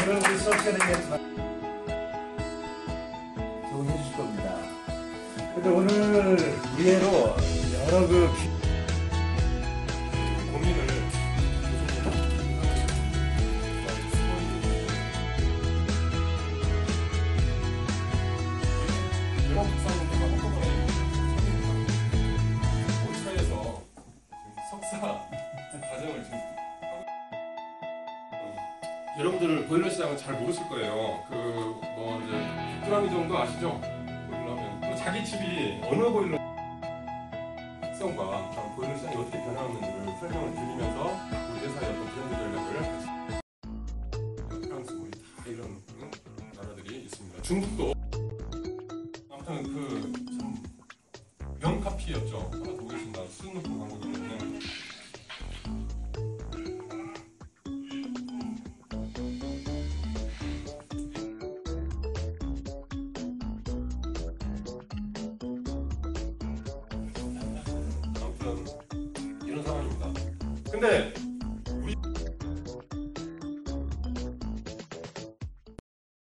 오늘 우리 수업 시간에 조언해 주실 겁니다. 근데 오늘 의외로 여러 고민을 영어 박사님들과 한꺼번에 오차에서 석사 과정을 지금 여러분들 보일러 시장은 잘 모르실 거예요. 뭐 이제 북두라미 정도 아시죠? 보일러면 자기 집이 어느 보일러 특성과 보일러 시장이 어떻게 변화하는지를 설명을 드리면서 우리 회사의 어떤 브랜드 전략을 같이 프랑스 뭐 이런 나라들이 있습니다. 중국도 아무튼 참 명카피였죠. 하나 더 보겠습니다. 수능높은 광고들은 이런 상황입니다. 근데